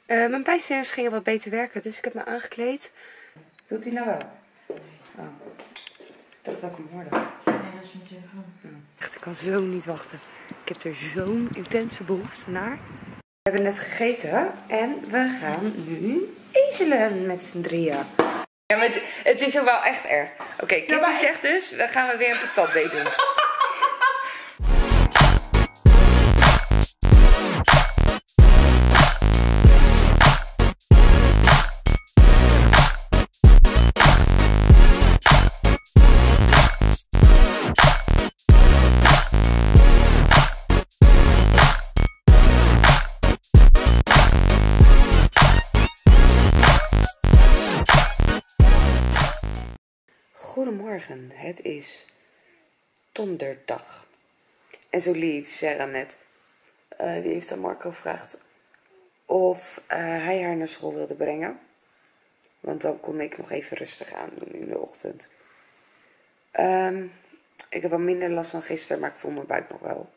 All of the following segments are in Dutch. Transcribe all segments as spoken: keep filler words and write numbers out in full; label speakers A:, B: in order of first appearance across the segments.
A: Uh, mijn pijnstillers gingen wat beter werken, dus ik heb me aangekleed. Doet hij nou wel? Oh. Ik dacht dat ik hem hoorde.
B: Nee, dat is mijn telefoon.
A: Ja. Echt, ik kan zo niet wachten. Ik heb er zo'n intense behoefte naar. We hebben net gegeten en we gaan nu ezelen met z'n drieën. Ja, maar het, het is ook wel echt erg. Oké, okay, Kitty ja, maar... zegt dus, dan gaan we weer een patatdate doen. Goedemorgen, het is donderdag. En zo lief, Sarah net, uh, die heeft aan Marco gevraagd of uh, hij haar naar school wilde brengen. Want dan kon ik nog even rustig aan doen in de ochtend. Um, ik heb wel minder last dan gisteren, maar ik voel mijn buik nog wel.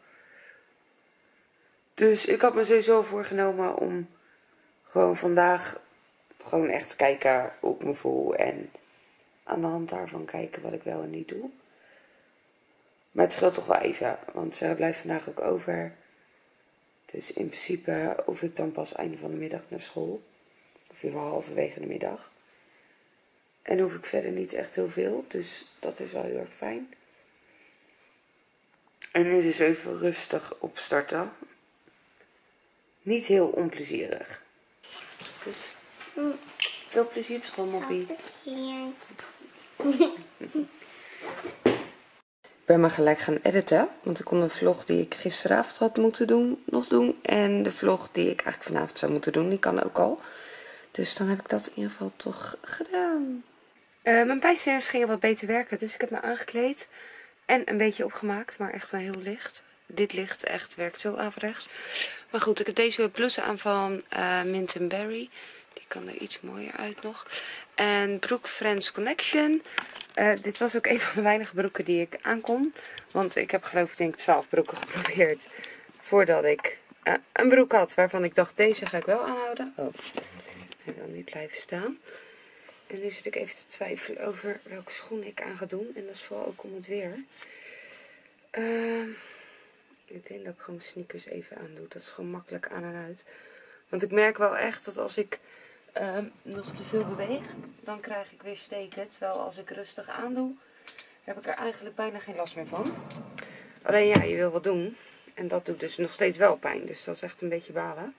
A: Dus ik had me sowieso voorgenomen om gewoon vandaag gewoon echt te kijken hoe ik me voel en aan de hand daarvan kijken wat ik wel en niet doe. Maar het scheelt toch wel even, want ze blijft vandaag ook over. Dus in principe hoef ik dan pas einde van de middag naar school. Of in ieder geval halverwege de middag. En hoef ik verder niet echt heel veel, dus dat is wel heel erg fijn. En nu dus even rustig opstarten. Niet heel onplezierig. Dus mm. veel plezier op school, Moppie. Ik ben maar gelijk gaan editen, want ik kon de vlog die ik gisteravond had moeten doen, nog doen. En de vlog die ik eigenlijk vanavond zou moeten doen, die kan ook al. Dus dan heb ik dat in ieder geval toch gedaan. Uh, mijn pijnstillers gingen wat beter werken, dus ik heb me aangekleed. En een beetje opgemaakt, maar echt wel heel licht. Dit licht echt werkt zo averechts. Maar goed, ik heb deze blouse aan van uh, Mint and Berry. Die kan er iets mooier uit nog. En broek Friends Connection. Uh, dit was ook een van de weinige broeken die ik aankon. Want ik heb geloof ik denk twaalf broeken geprobeerd. Voordat ik uh, een broek had waarvan ik dacht deze ga ik wel aanhouden. Oh, hij wil niet blijven staan. En nu zit ik even te twijfelen over welke schoen ik aan ga doen. En dat is vooral ook om het weer. Uh, ik denk dat ik gewoon sneakers even aandoe. Dat is gewoon makkelijk aan en uit. Want ik merk wel echt dat als ik uh, nog te veel beweeg, dan krijg ik weer steken. Terwijl als ik rustig aandoe, heb ik er eigenlijk bijna geen last meer van. Alleen ja, je wil wat doen. En dat doet dus nog steeds wel pijn. Dus dat is echt een beetje balen.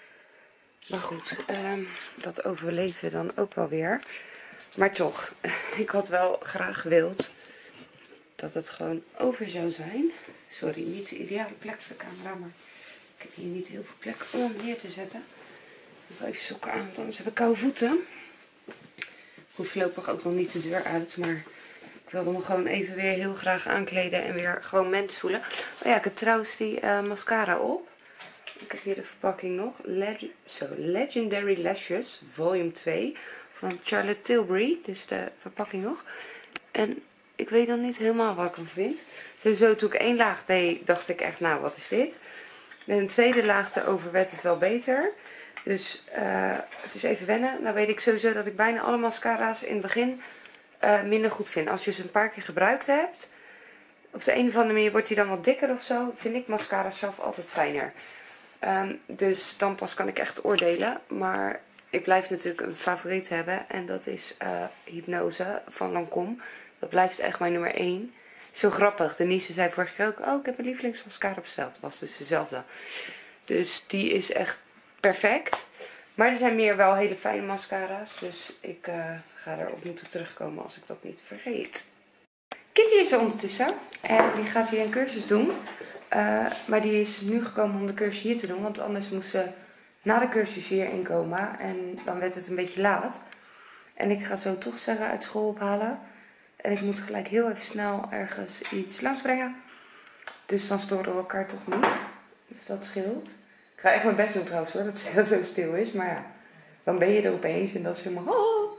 A: Maar goed, uh, dat overleven dan ook wel weer. Maar toch, ik had wel graag gewild dat het gewoon over zou zijn. Sorry, niet de ideale plek voor de camera, maar ik heb hier niet heel veel plek om hem neer te zetten. Ik wil even sokken aan, want anders heb ik koude voeten. Ik hoef voorlopig ook nog niet de deur uit, maar ik wilde me gewoon even weer heel graag aankleden en weer gewoon mens voelen. Oh ja, ik heb trouwens die uh, mascara op. Ik heb hier de verpakking nog. Leg so, Legendary Lashes, volume twee van Charlotte Tilbury. Dus de verpakking nog. En ik weet dan niet helemaal wat ik ervan vind. Sowieso toen ik één laag deed, dacht ik echt, nou wat is dit? Met een tweede laag erover werd het wel beter. Dus uh, het is even wennen. Nou weet ik sowieso dat ik bijna alle mascara's in het begin uh, minder goed vind. Als je ze een paar keer gebruikt hebt, op de een of andere manier wordt die dan wat dikker of zo. Vind ik mascara's zelf altijd fijner. Um, dus dan pas kan ik echt oordelen. Maar ik blijf natuurlijk een favoriet hebben. En dat is uh, Hypnose van Lancôme. Dat blijft echt mijn nummer één. Zo grappig. Denise zei vorige keer ook, oh ik heb een lievelingsmascara besteld. Dat was dus dezelfde. Dus die is echt perfect. Maar er zijn meer wel hele fijne mascara's. Dus ik uh, ga erop moeten terugkomen als ik dat niet vergeet. Kitty is er ondertussen. En die gaat hier een cursus doen. Uh, maar die is nu gekomen om de cursus hier te doen. Want anders moest ze na de cursus hier inkomen. En dan werd het een beetje laat. En ik ga zo toch Sarah uit school ophalen. En ik moet gelijk heel even snel ergens iets langsbrengen. Dus dan storen we elkaar toch niet. Dus dat scheelt. Ik ga echt mijn best doen trouwens hoor. Dat het zo stil is. Maar ja, dan ben je er opeens. En dat is helemaal... Oh.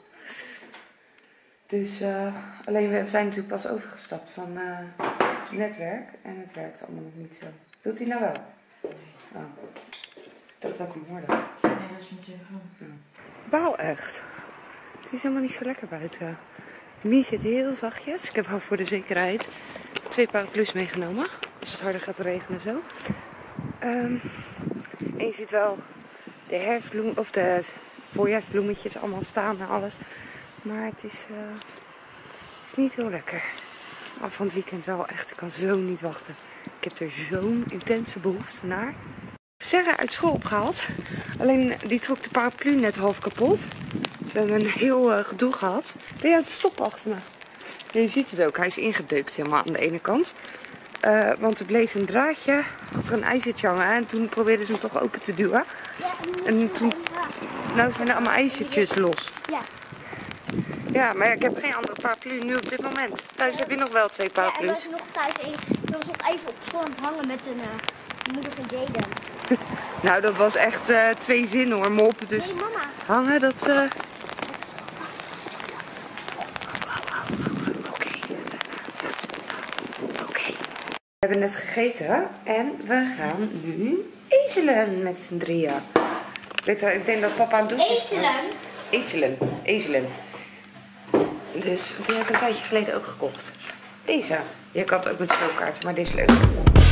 A: Dus uh, alleen we zijn natuurlijk pas overgestapt van uh, het netwerk. En het werkt allemaal nog niet zo. Doet hij nou wel? Oh. Ik dacht dat ik hem hoorde.
B: Nee, dat dus mijn telefoon.
A: Ja. Wauw, echt. Het is helemaal niet zo lekker buiten. Mie zit heel zachtjes. Ik heb wel voor de zekerheid twee paraplu's meegenomen. Als het harder gaat regenen zo. Um, en je ziet wel de herfstbloem of de voorjaarsbloemetjes allemaal staan en alles. Maar het is, uh, het is niet heel lekker. Af van het weekend wel echt. Ik kan zo niet wachten. Ik heb er zo'n intense behoefte naar. Serre uit school opgehaald. Alleen die trok de paraplu net half kapot. Dus we hebben een heel uh, gedoe gehad. Ben je aan het stoppen achter me? En je ziet het ook. Hij is ingedeukt helemaal aan de ene kant. Uh, want er bleef een draadje achter een ijzertje hangen. En toen probeerden ze hem toch open te duwen. En toen... Nou zijn er allemaal ijzertjes los.
B: Ja.
A: Ja, maar ja, ik heb geen andere paraplu nu op dit moment. Thuis heb je nog wel twee paraplu's.
B: Ja, ik was nog thuis. Ik was nog even op school aan het hangen met een uh, moeder van Jaden.
A: Nou, dat was echt uh, twee zinnen hoor, mop. Dus
B: nee, mama.
A: Hangen, dat... Uh... Oké. Oké. We hebben net gegeten en we gaan nu ezelen met z'n drieën. Weet je, ik denk dat papa aan het douchen is.
B: Ezelen?
A: Ezelen. Ezelen. Dus die heb ik een tijdje geleden ook gekocht. Deze. Je kan het ook met speelkaarten, maar deze is leuk.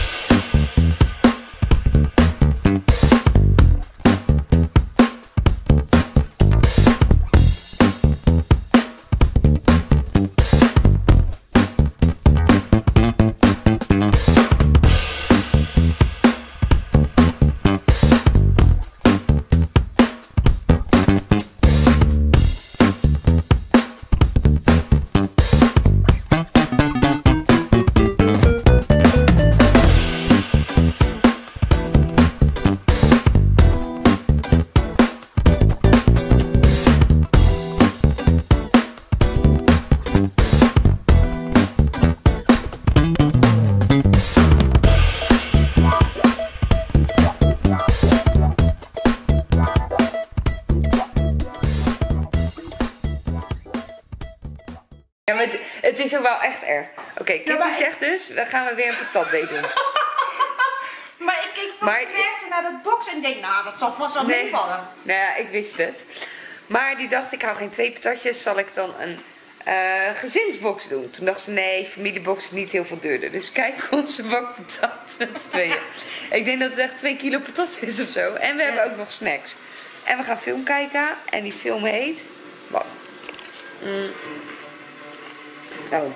A: Ja, maar het, het is ook wel echt erg. Oké, okay, Kitty ja, maar... zegt dus, dan gaan we weer een patatdate doen.
B: Maar ik keek van maar... de werkte naar dat box en denk, nou, dat zal vast wel nee. meevallen.
A: Nou ja, ik wist het. Maar die dacht, ik hou geen twee patatjes, zal ik dan een uh, gezinsbox doen? Toen dacht ze, nee, familiebox is niet heel veel duurder. Dus kijk, onze bak patat met z'n tweeën. Ik denk dat het echt twee kilo patat is of zo. En we ja. hebben ook nog snacks. En we gaan film kijken. En die film heet... Wacht. Mm. Oh.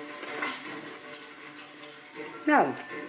A: Nou.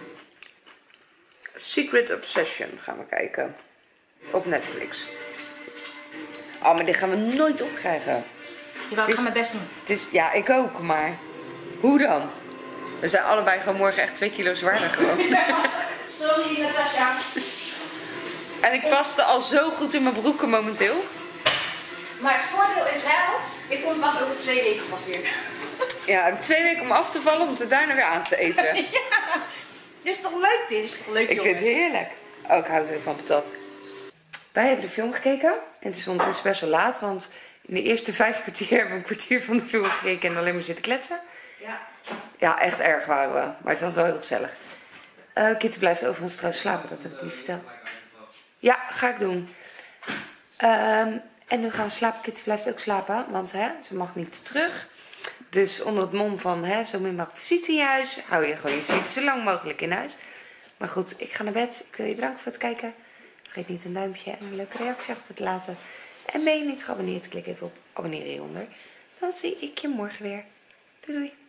A: Secret Obsession gaan we kijken. Op Netflix. Oh, maar dit gaan we nooit opkrijgen.
B: Jawel, ik ga mijn best doen.
A: Het is, ja, ik ook, maar hoe dan? We zijn allebei gewoon morgen echt twee kilo zwaarder gewoon.
B: Ja, sorry Natasja.
A: En ik paste al zo goed in mijn broeken momenteel.
B: Maar het voordeel is wel, ik kom pas over twee weken pas weer.
A: Ja, ik heb twee weken om af te vallen om het daarna weer aan te eten.
B: Ja, dit is toch leuk dit? Is toch leuk,
A: ik
B: jongens?
A: vind het heerlijk. Oh, ik hou er van patat. Wij hebben de film gekeken. En het is ondertussen best wel laat, want in de eerste vijf kwartier hebben we een kwartier van de film gekeken en alleen maar zitten kletsen. Ja. Ja, echt erg waren we. Maar het was wel heel gezellig. Uh, Kitty blijft overigens trouwens slapen, dat heb ik niet verteld. Ja, ga ik doen. Um, en nu gaan we slapen. Kitty blijft ook slapen, want hè, ze mag niet terug. Dus onder het mom van hè, zo min mogelijk visite in je huis, hou je gewoon je visite zo lang mogelijk in huis. Maar goed, ik ga naar bed. Ik wil je bedanken voor het kijken. Vergeet niet een duimpje en een leuke reactie achter te laten. En ben je niet geabonneerd, klik even op abonneren hieronder. Dan zie ik je morgen weer. Doei doei.